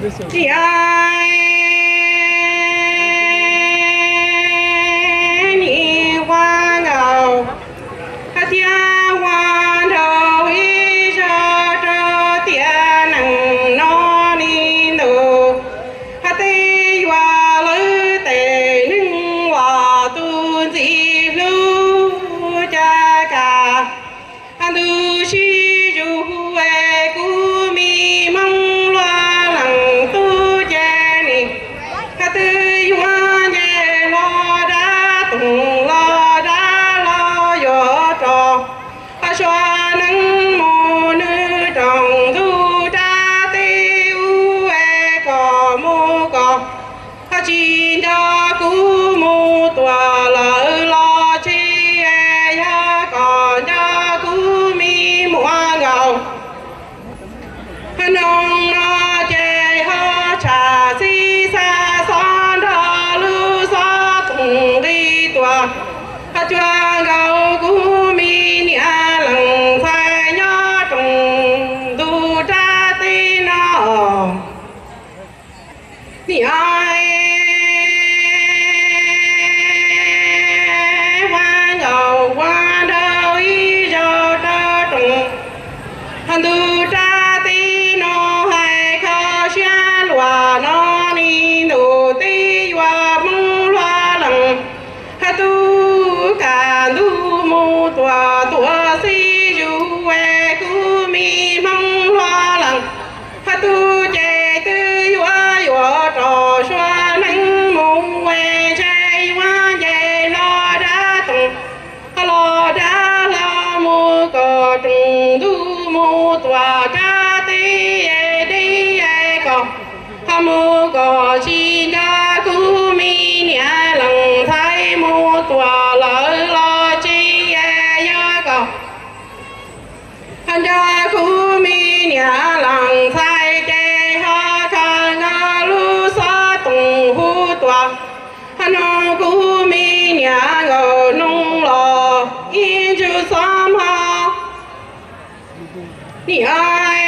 thì ai nhị hoa ngầu thiên hoa đầu ý cho tiền nặng nó đi nụ tây hoa lư tây nưng hoa tu di lưu cha cả tu si du huệ cu mi mong loa lăng tu cha ni tây hoa nhẹ lo đá tung lo đá lo yo trò xoa nắng mô nữ trồng thu cha tiêu e cò mô cò chi đa cú mô tòa lỡ lo chi e ya cò đa cú mi mua ngầu nông nó chê ho trà si sa son đa lưu sa tung đi tòa chua ngầu cú mi nia lăng phai nhó trùng tu cha ti nó ni ai hoa ngầu hoa đâu ý cho ta trùng tu cha ti nó hay khó xa loa nó ni nụ ti hoa mong loa lăng tu cả tu mô tòa tòa si du e cu mi mong loa lăng tu chê tư hoa hoa trò xoa nắng mong e chê hoa chê lo đá tung lo đá lo mô cò trùng tu mô tòa cha ti e đi e cò mô cò chi đá cu mi nia lăng thái mô tòa lỡ lo chi e ya cò đá cu mi nia lăng thái chê ha kha ngà lu sa tung hu tòa nô cu mi nia ngô nung lo yên chu sam ha ni ai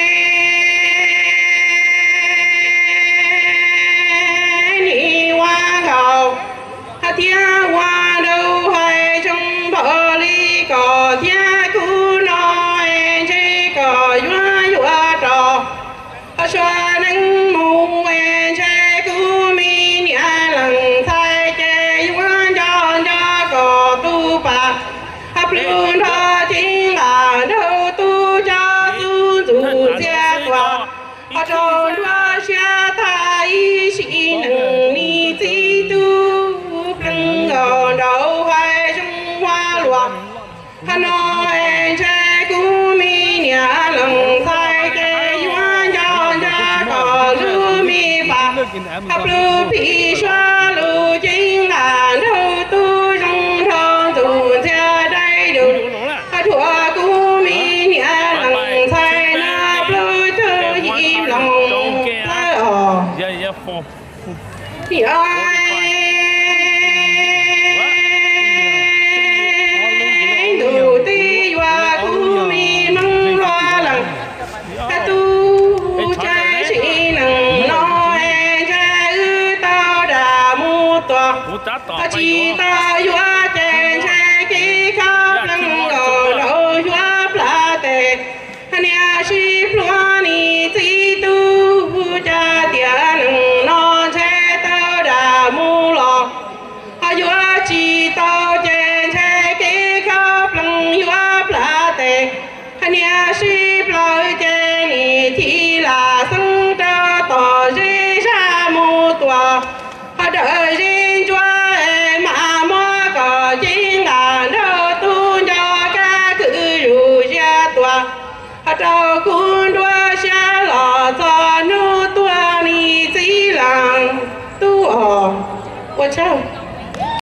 ni hoa ngầu thiên hoa đâu hay trong bờ ly cò thiên cú nói chỉ cò hoa hoa trò xoa nắng mùng en che cú mi nia lăng thay che hoa cho cò tu pa hấp luôn tho thiên là đâu tu cho tu tu che tòa cho hoa xa thay sĩ nâng ni ti tu plưng ngờ đầu hay trong hoa loạn nó en che cú mi nia lăng thay che hoa cho cò lưu mi bà hấp lưu phi xoa lưu chính là đâu tu trong thơ tu theo đây được thua cú mi nia lăng thay na lưu thơ im lòng thì ai đủ ti hoa cú mi mong loa lăng tu cha sĩ nằng nói cha ư tao đà mu tòa chi tao hoa chèn cha kí khắp lăng ngờ đầu hoa plá tề nia si plua ni ti tu cha tia nằng nó cha tao đà mu lò hoa chi tao chèn cha kí khắp lăng hoa plá tề nia si ploi chèn ni thi là sung cho tỏ dê ra mu tòa đợi dên choa mà mò có chính là đâu tu cho ca cử rù ra tòa trâu cuốn đua xa lò cho nu tua ni chỉ làng tu ở của châu